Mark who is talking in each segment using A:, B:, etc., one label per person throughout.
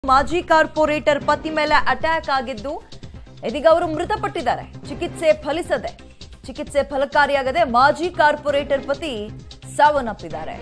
A: ಮಾಜಿ ಕಾರ್ಪೊರೇಟರ್ ಪತಿ ಮೇಲೆ ಅಟ್ಯಾಕ್ ಆಗಿದ್ದು ಇದೀಗ ಅವರು ಮೃತಪಟ್ಟಿದ್ದಾರೆ. ಚಿಕಿತ್ಸೆ ಫಲಕಾರಿಯಾಗದೆ ಮಾಜಿ ಕಾರ್ಪೊರೇಟರ್ ಪತಿ ಸಾವನ್ನಪ್ಪಿದ್ದಾರೆ.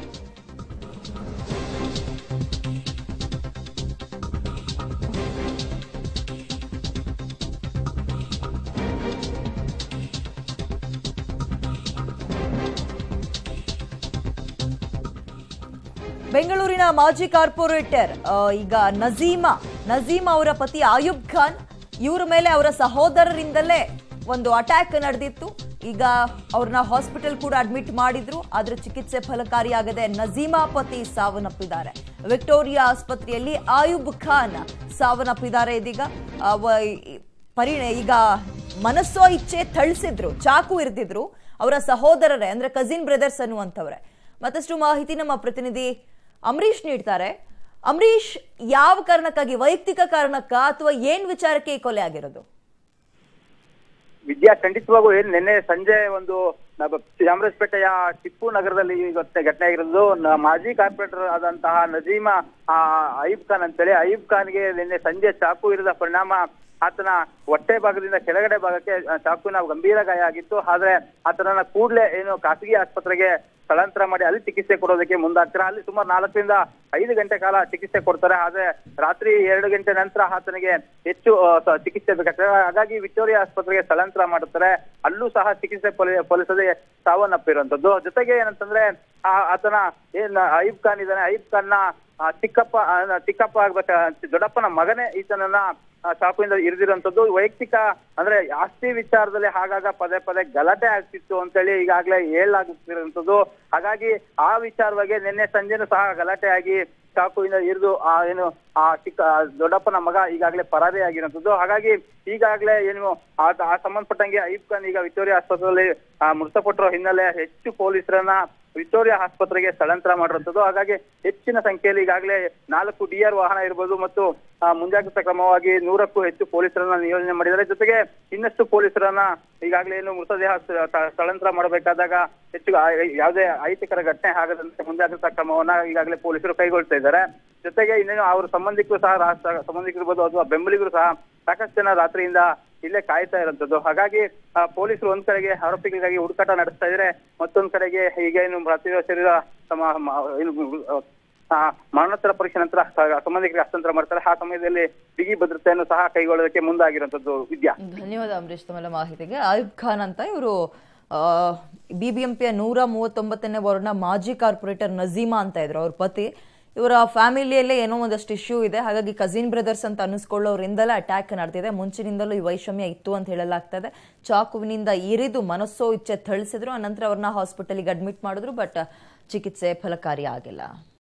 A: ಬೆಂಗಳೂರಿನ ಮಾಜಿ ಕಾರ್ಪೊರೇಟರ್ ಈಗ ನಜೀಮಾ ಅವರ ಪತಿ ಆಯುಬ್ ಖಾನ್ ಇವರ ಮೇಲೆ ಅವರ ಸಹೋದರರಿಂದಲೇ ಒಂದು ಅಟ್ಯಾಕ್ ನಡೆದಿತ್ತು. ಈಗ ಅವ್ರನ್ನ ಹಾಸ್ಪಿಟಲ್ ಕೂಡ ಅಡ್ಮಿಟ್ ಮಾಡಿದ್ರು. ಆದ್ರೆ ಚಿಕಿತ್ಸೆ ಫಲಕಾರಿಯಾಗದೆ ನಜೀಮಾ ಪತಿ ಸಾವನ್ನಪ್ಪಿದ್ದಾರೆ. ವಿಕ್ಟೋರಿಯಾ ಆಸ್ಪತ್ರೆಯಲ್ಲಿ ಆಯುಬ್ ಖಾನ್ ಸಾವನ್ನಪ್ಪಿದ್ದಾರೆ. ಇದೀಗ ಈಗ ಮನಸ್ಸೋ ಇಚ್ಛೆ ಥಳಿಸಿದ್ರು, ಚಾಕು ಇರ್ದಿದ್ರು ಅವರ ಸಹೋದರರೇ, ಅಂದ್ರೆ ಕಸಿನ್ ಬ್ರದರ್ಸ್ ಅನ್ನುವಂಥವ್ರೆ. ಮತ್ತಷ್ಟು ಮಾಹಿತಿ ನಮ್ಮ ಪ್ರತಿನಿಧಿ ಅಂಬರೀಶ್ ನೀಡ್ತಾರೆ. ಅಂಬರೀಶ್, ಯಾವ ಕಾರಣಕ್ಕಾಗಿ, ವೈಯಕ್ತಿಕ ಕಾರಣಕ್ಕ ಅಥವಾ ಏನ್ ವಿಚಾರಕ್ಕೆ ಈ ಕೊಲೆ ಆಗಿರೋದು?
B: ವಿದ್ಯಾ, ಖಂಡಿತವಾಗೂ ನಿನ್ನೆ ಸಂಜೆ ಒಂದು ಚಾಮರಾಜಪೇಟೆಯ ಟಿಪ್ಪು ನಗರದಲ್ಲಿ ಘಟನೆ ಆಗಿರೋದು. ಮಾಜಿ ಕಾರ್ಪೊರೇಟರ್ ಆದಂತಹ ನಜೀಮಾ ಅಯೂಬ್ ಖಾನ್ ಅಂತೇಳಿ, ಅಯೂಬ್ ಖಾನ್ಗೆ ನಿನ್ನೆ ಸಂಜೆ ಚಾಕು ಇರಿದ ಪರಿಣಾಮ ಆತನ ಹೊಟ್ಟೆ ಭಾಗದಿಂದ ಕೆಳಗಡೆ ಭಾಗಕ್ಕೆ ಚಾಕುವಿನ ಗಂಭೀರ ಗಾಯ ಆಗಿತ್ತು. ಆದ್ರೆ ಆತನನ್ನ ಕೂಡಲೇ ಖಾಸಗಿ ಆಸ್ಪತ್ರೆಗೆ ಸ್ಥಳಾಂತರ ಮಾಡಿ ಅಲ್ಲಿ ಚಿಕಿತ್ಸೆ ಕೊಡೋದಕ್ಕೆ ಮುಂದಾಗ್ತಾರೆ. ಅಲ್ಲಿ ಸುಮಾರು 4 ರಿಂದ 5 ಗಂಟೆ ಕಾಲ ಚಿಕಿತ್ಸೆ ಕೊಡ್ತಾರೆ. ಆದ್ರೆ ರಾತ್ರಿ 2 ಗಂಟೆ ನಂತರ ಆತನಿಗೆ ಹೆಚ್ಚು ಚಿಕಿತ್ಸೆ ಬೇಕಾಗ್ತದೆ. ಹಾಗಾಗಿ ವಿಕ್ಟೋರಿಯಾ ಆಸ್ಪತ್ರೆಗೆ ಸ್ಥಳಾಂತರ ಮಾಡುತ್ತಾರೆ. ಅಲ್ಲೂ ಸಹ ಚಿಕಿತ್ಸೆ ಫಲಿಸದೆ ಸಾವನ್ನಪ್ಪಿರುವಂತದ್ದು. ಜೊತೆಗೆ ಏನಂತಂದ್ರೆ ಆತನ ಅಯೂಬ್ ಖಾನ್ ಇದ್ದಾನೆ, ಅಯೂಬ್ ಖಾನ್ನ ಚಿಕ್ಕಪ್ಪ ಆಗ್ಬೇಕ ದೊಡ್ಡಪ್ಪನ ಮಗನೇ ಈತನನ್ನ ಚಾಕುವಿಂದ ಇರಿದಿರುವಂತದ್ದು. ವೈಯಕ್ತಿಕ ಅಂದ್ರೆ ಆಸ್ತಿ ವಿಚಾರದಲ್ಲಿ ಆಗಾಗ ಪದೇ ಗಲಾಟೆ ಆಗ್ತಿತ್ತು ಅಂತೇಳಿ ಈಗಾಗಲೇ ಹೇಳಲಾಗುತ್ತಿರುವಂತದ್ದು. ಹಾಗಾಗಿ ಆ ವಿಚಾರವಾಗಿ ನಿನ್ನೆ ಸಂಜೆನೂ ಸಹ ಗಲಾಟೆ ಆಗಿ ಚಾಕುವಿಂದ ಇರಿದು ದೊಡ್ಡಪ್ಪನ ಮಗ ಈಗಾಗಲೇ ಪರಾರಿ ಆಗಿರುವಂತದ್ದು. ಹಾಗಾಗಿ ಈಗಾಗಲೇ ಆ ಸಂಬಂಧಪಟ್ಟಂಗೆ ಅಯೂಬ್ ಖಾನ್ ಈಗ ವಿಕ್ಟೋರಿಯಾ ಆಸ್ಪತ್ರೆಯಲ್ಲಿ ಮೃತಪಟ್ಟಿರೋ ಹಿನ್ನೆಲೆ ಹೆಚ್ಚು ಪೊಲೀಸರನ್ನ ವಿಕ್ಟೋರಿಯಾ ಆಸ್ಪತ್ರೆಗೆ ಸ್ಥಳಾಂತರ ಮಾಡಿರುವಂತದ್ದು. ಹಾಗಾಗಿ ಹೆಚ್ಚಿನ ಸಂಖ್ಯೆಯಲ್ಲಿ ಈಗಾಗಲೇ 4 DR ವಾಹನ ಇರಬಹುದು ಮತ್ತು ಮುಂಜಾಗ್ರತಾ ಕ್ರಮವಾಗಿ 100ಕ್ಕೂ ಹೆಚ್ಚು ಪೊಲೀಸರನ್ನ ನಿಯೋಜನೆ ಮಾಡಿದ್ದಾರೆ. ಜೊತೆಗೆ ಇನ್ನಷ್ಟು ಪೊಲೀಸರನ್ನ ಈಗಾಗಲೇ ಮೃತದೇಹ ಸ್ಥಳಾಂತರ ಮಾಡಬೇಕಾದಾಗ ಹೆಚ್ಚು ಯಾವುದೇ ಅಹಿತಕರ ಘಟನೆ ಆಗದಂತೆ ಮುಂಜಾಗ್ರತಾ ಕ್ರಮವನ್ನ ಈಗಾಗಲೇ ಪೊಲೀಸರು ಕೈಗೊಳ್ತಾ ಇದ್ದಾರೆ. ಜೊತೆಗೆ ಇನ್ನೇನು ಅವರ ಸಂಬಂಧಿಕರು ಇರ್ಬೋದು ಅಥವಾ ಬೆಂಬಲಿಗರು ಸಹ ಸಾಕಷ್ಟು ಜನ ರಾತ್ರಿಯಿಂದ ಇಲ್ಲೇ ಕಾಯ್ತಾ ಇರುವಂತದ್ದು. ಹಾಗಾಗಿ ಪೊಲೀಸರು ಒಂದ್ ಕಡೆಗೆ ಆರೋಪಿಗಳಿಗಾಗಿ ಹುಡುಕಾಟ ನಡೆಸ್ತಾ ಇದ್ದಾರೆ, ಮತ್ತೊಂದ್ ಕಡೆಗೆ ಈಗ ಮೃತ ಶರೀರ ಮರಣೋತ್ತರ ಪರೀಕ್ಷೆ ನಂತರ ಸಂಬಂಧಿಕರಿಗೆ ಹಸ್ತಾಂತರ ಮಾಡ್ತಾರೆ. ಆ ಸಮಯದಲ್ಲಿ ಬಿಗಿ ಭದ್ರತೆಯನ್ನು ಸಹ ಕೈಗೊಳ್ಳೋದಕ್ಕೆ ಮುಂದಾಗಿರುವಂತದ್ದು. ವಿದ್ಯಾ,
A: ಧನ್ಯವಾದ ಅಂಬರೀಶ್ ತಮ್ಮೆಲ್ಲ ಮಾಹಿತಿಗೆ. ಆಯುಬ್ ಖಾನ್ ಅಂತ ಇವರು BBMPಯ 139ನೇ ವಾರ್ಡ್ನ ಮಾಜಿ ಕಾರ್ಪೊರೇಟರ್ ನಜೀಮಾ ಅಂತ ಇದ್ರು ಅವ್ರ ಪತಿ. ಇವರ ಫ್ಯಾಮಿಲಿಯಲ್ಲೇ ಏನೋ ಒಂದಷ್ಟು ಇಶ್ಯೂ ಇದೆ, ಹಾಗಾಗಿ ಕಸಿನ್ ಬ್ರದರ್ಸ್ ಅಂತ ಅನ್ನಿಸ್ಕೊಳ್ಳೋರಿಂದಲೇ ಅಟ್ಯಾಕ್ ನಡೆದಿದೆ. ಮುಂಚಿನಿಂದಲೂ ಈ ವೈಷಮ್ಯ ಇತ್ತು ಅಂತ ಹೇಳಲಾಗ್ತದೆ. ಚಾಕುವಿನಿಂದ ಇರಿದು ಮನಸ್ಸೋ ಇಚ್ಛೆ ಥಳಿಸಿದ್ರು. ಅನಂತರ ಅವ್ರನ್ನ ಹಾಸ್ಪಿಟಲ್ಗೆ ಅಡ್ಮಿಟ್ ಮಾಡಿದ್ರು, ಬಟ್ ಚಿಕಿತ್ಸೆ ಫಲಕಾರಿ ಆಗಿಲ್ಲ.